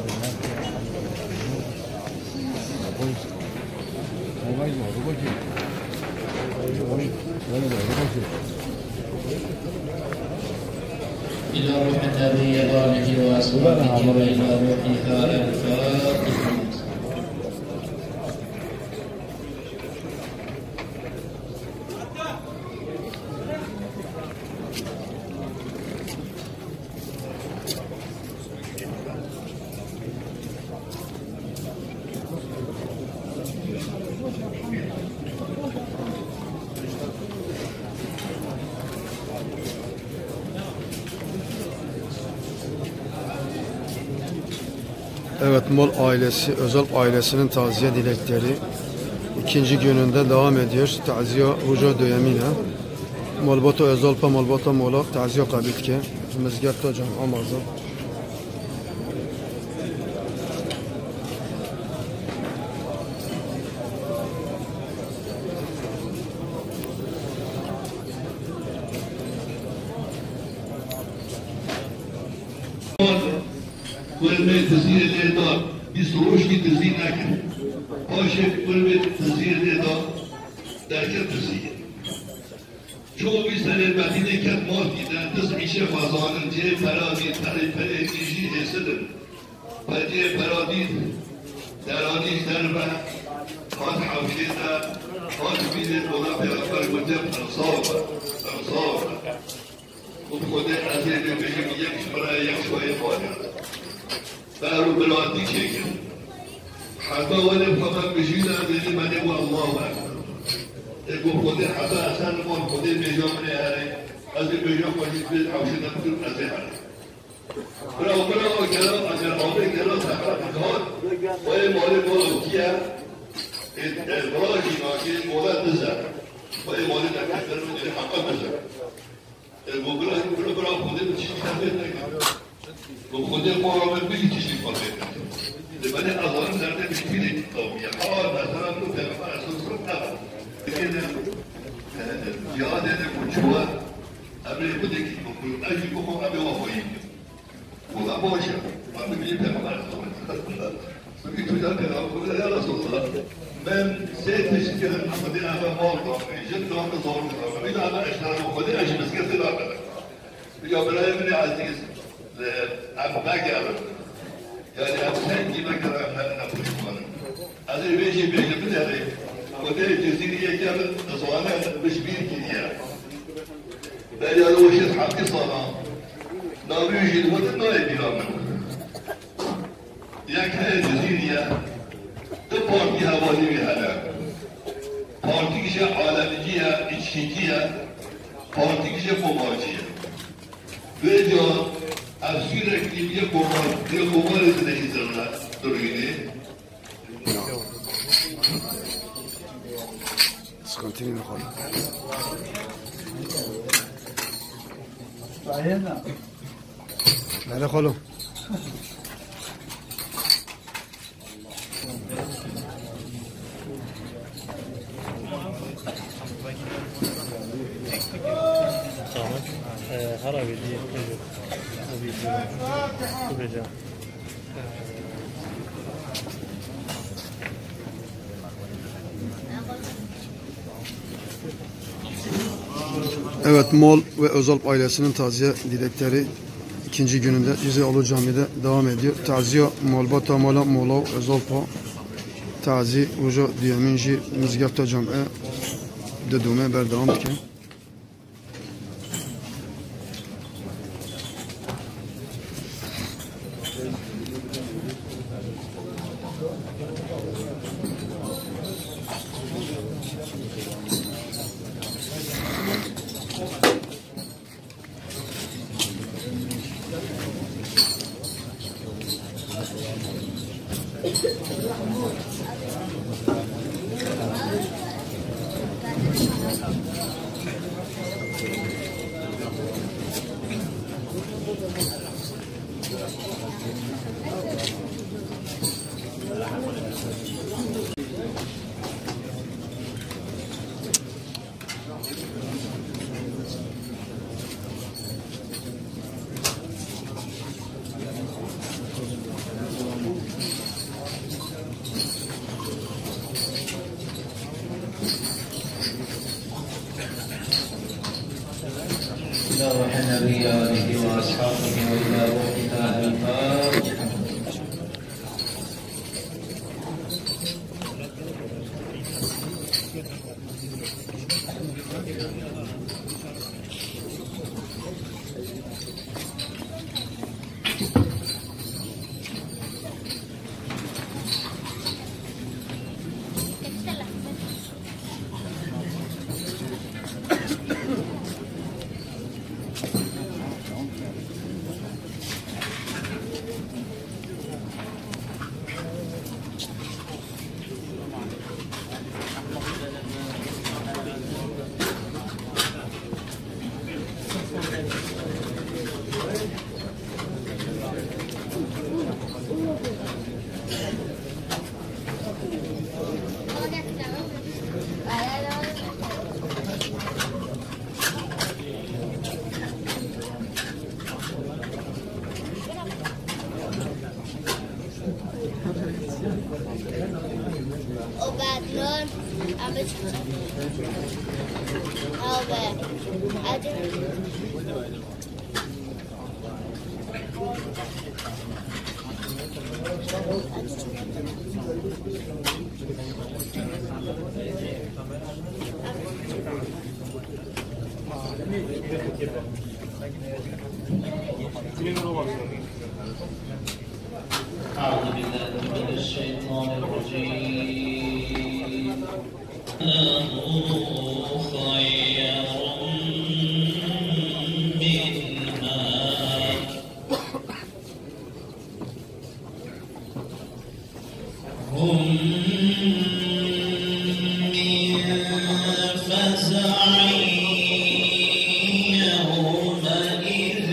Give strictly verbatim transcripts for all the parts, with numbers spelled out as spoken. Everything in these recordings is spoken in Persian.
إلى روح النبي وآله وأصحابه وإلى روحها الفاتحة. Evet, Mol ailesi, Özal ailesinin taziye dilekleri ikinci gününde devam ediyor. Taziye Rujo Döyemine. Molboto Özalpa Molboto Molak taziye kabitke. Mezgert hocam Amazon. كل ما تزيد الإدارة بيصروش كي تزيد أكل. هاشم كل ما تزيد الإدارة درجة تزيد. شو بيصير المدينة كتمار كده تسمع شيء فازان جي فرادي تري فري يجي يسلم. فجي فرادي دراني دربة خاط حوشيدا خاط بيد ولا بيرفع وجب أنصار أنصار. وبخده أزيد بيجي يكش برا يكش ويا فاضي. فارو بلادي شيء حتى ولا فقط بجينا ذي ما نبغى الله أكبر يقول خذي حتى عشان نقول خذي بيجون لي هذي أزي بيجون وجيت بيت عوشنا بدون أزي هذي برا برا كلام أجر عمري كلام سكرت كهان ولا مالي ماله كيا البراجي ما كي مولا تزع ولا مالي تكثر من الحق تزع المبرر برا برا خذي بتشيل خبيث وخذ المعامل بيجي تشيل فرقه لمن أظن ذلك مشكلة القومية حال مثلا نقول ما أسوس نفس لكن جهاد المجوع قبل بدك يقول أجي بكم أبي وفايم ولا بوشة ما بيجي بهم أرسل سكيت ذاك أقول يا رسول الله من سيتشكل محمد أبا مالك جد واحد صار إذا أنا أشتغل وخذ أجي بس كذا لا يا بلاي من عزيز أم بقر يعني أم سنجي بقر أم نبوش مانا هذا بيجي بيجي بدري وده الجزيرة كامل نصوانا مش بير كنيا بل يلوش الحق صلاة نابي يجي الوقت نايب يرامن يك هاي الجزيرة تبارتي هوالي بهلا بارتي كشة عالمية إشكيكية بارتي كشة فوماجية بيجا أفسيرك اللي يقومون يقومون لتنهيزنا دوريني. سكنتيني نقول. بعدين. لا خلو. هربي دي وبيجا Evet, Mol ve Özalp ailesinin taziye dilekleri ikinci gününde Yüzeyoğlu Camii'de devam ediyor. Taziye Molbata Mola Mola Özalpa Tazi Ujo Diyaminji Mizgafta Camii'e Dedume Berdevam ki. روح النبي وآله وأصحابه وإلى روحها الفاتحة. وبعدين عملت هذا أعوذ بالله من الشيطان الرجيم. خير منها هم من فزع يومئذ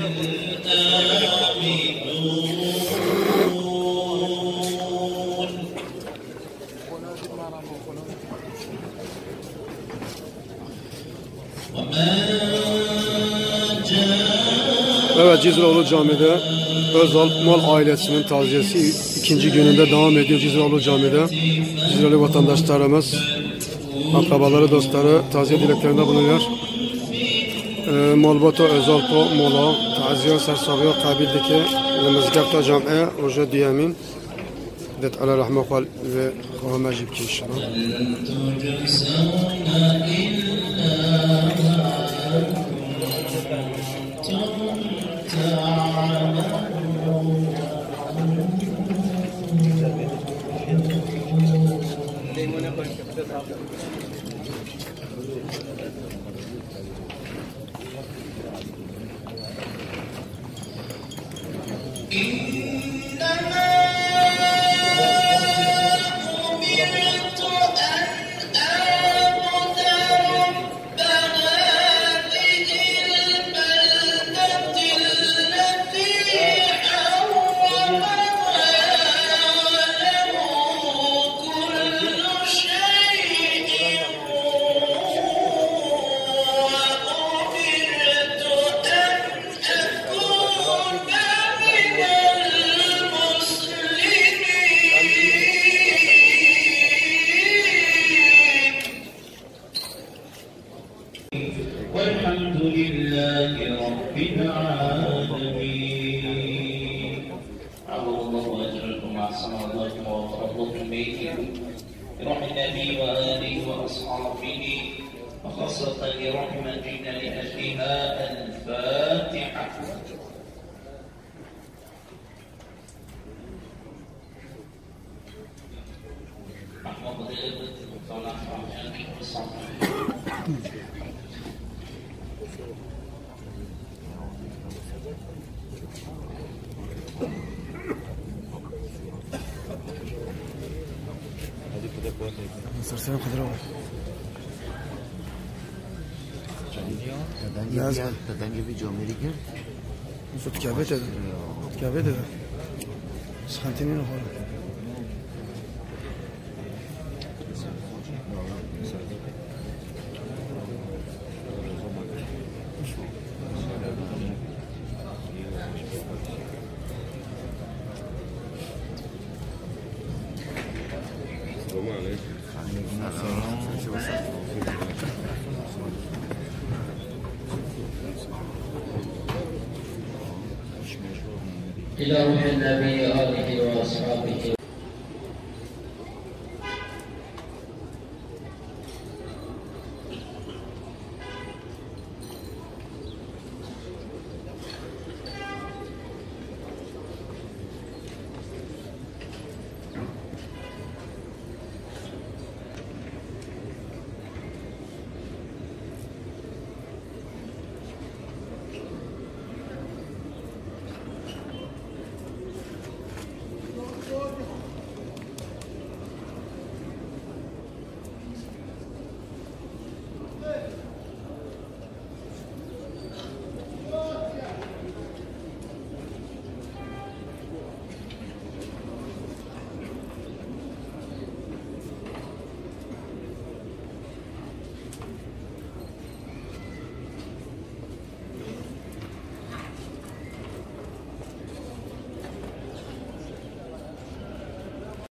Evet, Cizreoğlu Camii'de Özal Mal ailesinin taziyesi ikinci gününde devam ediyor. Cizreoğlu Camii'de Cizreoğlu vatandaşlarımız, akrabaları, dostları taziye dileklerinde bulunuyor. E, Malbata Özal Po Mola taziye sersaviya kabildeki Mezgafta Cami'e Roja Diyamin Det ala rahme kal ve kavame jibki inşallah. والحمد لله رب العالمين. عبد الله واجركم احسن الله وتفضلكم به برحم النبي واله واصحابه وخاصه لرحمتنا لاجلها الفاتحه. سرسان خضراء لازم تدنگی بی جامعی کرد صوت کعبه داده کعبه داده سخنتینی رو خواهد Gracias. إلى روح النبي آله وأصحابه